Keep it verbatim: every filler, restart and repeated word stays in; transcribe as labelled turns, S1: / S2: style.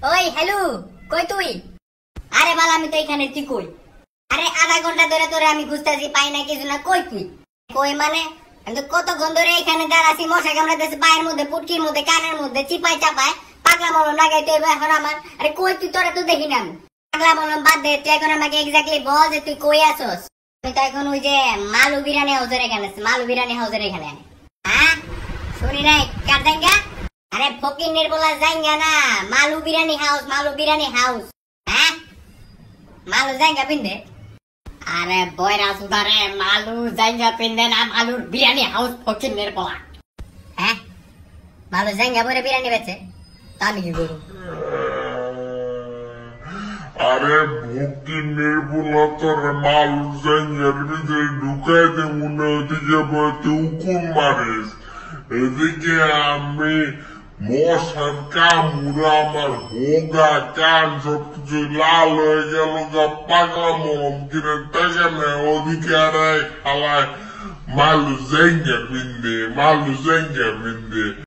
S1: ওই হ্যালো, কই তুই? আরে বাল, আমি তো এখানে, তুই কই? আরে আধা ঘন্টা ধরে তোরে আমি খুঁজতেছি, পাই না কিছু না। কই তুই? কই মানে আমি তো কতক্ষণ ধরে এখানে দাঁড়াছি, মশা কামড়াতেছে পায়ের মধ্যে, পুটকির মধ্যে, কানের মধ্যে, চিপাই চাপায়। পাগলা মলম লাগাইতে হইব এখন আমার। আরে কই তুই? তোরা তো দেখি না আমি। পাগলা মলম বাদ দে, তুই এখন আমাকে এক্স্যাক্টলি বল যে তুই কই আছস। আমি তো এখন ওই যে মালু বিরিয়ানি হাউসের এখানে আছি, মালু বিরিয়ানি হাউসের এখানে। হ্যাঁ শুনি নাই কার জায়গা? আরে ফকিন্নের বলা জায়গা না, মালু বিরিয়ানি হাউস, মালু বিরিয়ানি হাউস। হ্যাঁ মালু জায়গা পিন্দে? আরে বয়রা সুদারে, মালু জায়গা পিন্দে না, মালুর বিরিয়ানি হাউস ফকিন্নের বলা। হ্যাঁ মালু জায়গা বলে বিরিয়ানি বেচে, তা আমি কি করবো?
S2: আরে ফকিন্নের বলা তোর মালু জায়গার ভিতরে ঢুকাই দে, মনে ওদিকে বলতে উকুন মারিস, এদিকে আমি মশার কামড়ে আমার হোগা কান সবকিছু লাল হয়ে গেল, গা পাগলা মলম কিনে টাকা নেয়, ওদিকে আর খালায় মালু জায়গা পিন্দে, মালু জায়গা পিন্দে।